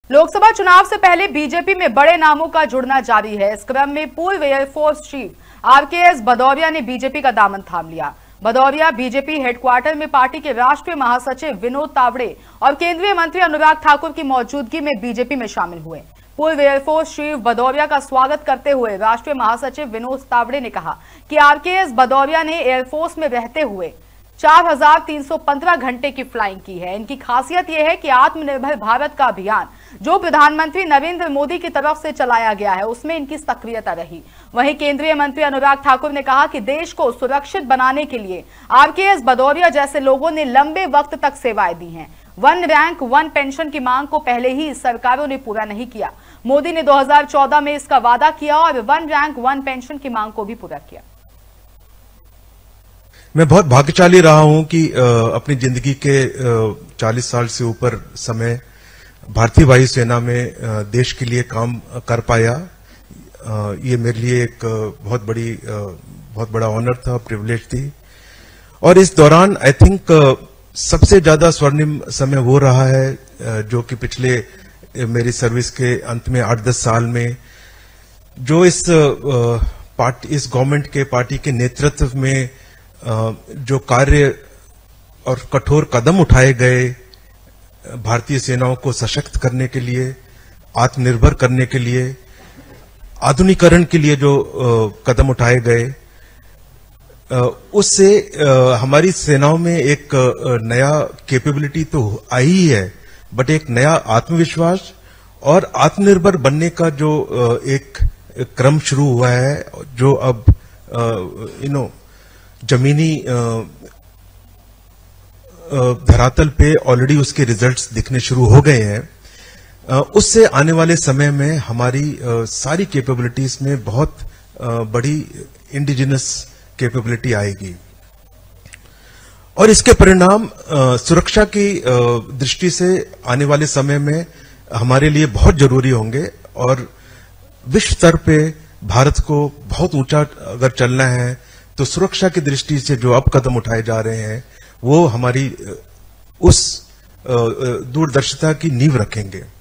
लोकसभा चुनाव से पहले बीजेपी में बड़े नामों का जुड़ना जारी है। इस क्रम में पूर्व एयरफोर्स चीफ आरकेएस भदौरिया ने बीजेपी का दामन थाम लिया। भदौरिया बीजेपी हेडक्वार्टर में पार्टी के राष्ट्रीय महासचिव विनोद तावड़े और केंद्रीय मंत्री अनुराग ठाकुर की मौजूदगी में बीजेपी में शामिल हुए। पूर्व एयरफोर्स चीफ भदौरिया का स्वागत करते हुए राष्ट्रीय महासचिव विनोद तावड़े ने कहा कि आरकेएस भदौरिया ने एयरफोर्स में रहते हुए 4,315 घंटे की फ्लाइंग की है। इनकी खासियत यह है कि आत्मनिर्भर भारत का अभियान जो प्रधानमंत्री नरेंद्र मोदी की तरफ से चलाया गया है उसमें इनकी सक्रियता रही। वहीं केंद्रीय मंत्री अनुराग ठाकुर ने कहा कि देश को सुरक्षित बनाने के लिए आरकेएस भदौरिया जैसे लोगों ने लंबे वक्त तक सेवाएं दी हैं। 1 रैंक 1 पेंशन की मांग को पहले ही सरकारों ने पूरा नहीं किया। मोदी ने 2014 में इसका वादा किया और 1 रैंक 1 पेंशन की मांग को भी पूरा किया। मैं बहुत भाग्यशाली रहा हूं कि अपनी जिंदगी के 40 साल से ऊपर समय भारतीय वायुसेना में देश के लिए काम कर पाया। ये मेरे लिए एक बहुत बड़ा ऑनर था, प्रिविलेज थी। और इस दौरान आई थिंक सबसे ज्यादा स्वर्णिम समय वो रहा है जो कि पिछले मेरी सर्विस के अंत में 8-10 साल में जो इस गवर्नमेंट के पार्टी के नेतृत्व में जो कार्य और कठोर कदम उठाए गए भारतीय सेनाओं को सशक्त करने के लिए, आत्मनिर्भर करने के लिए, आधुनिकीकरण के लिए जो कदम उठाए गए, उससे हमारी सेनाओं में एक नया कैपेबिलिटी तो आई ही है, बट एक नया आत्मविश्वास और आत्मनिर्भर बनने का जो एक क्रम शुरू हुआ है, जो अब जमीनी धरातल पे ऑलरेडी उसके रिजल्ट्स दिखने शुरू हो गए हैं। उससे आने वाले समय में हमारी सारी कैपेबिलिटीज में बहुत बड़ी इंडिजिनस कैपेबिलिटी आएगी और इसके परिणाम सुरक्षा की दृष्टि से आने वाले समय में हमारे लिए बहुत जरूरी होंगे। और विश्व स्तर पे भारत को बहुत ऊंचा अगर चलना है तो सुरक्षा की दृष्टि से जो अब कदम उठाए जा रहे हैं वो हमारी उस दूरदर्शिता की नींव रखेंगे।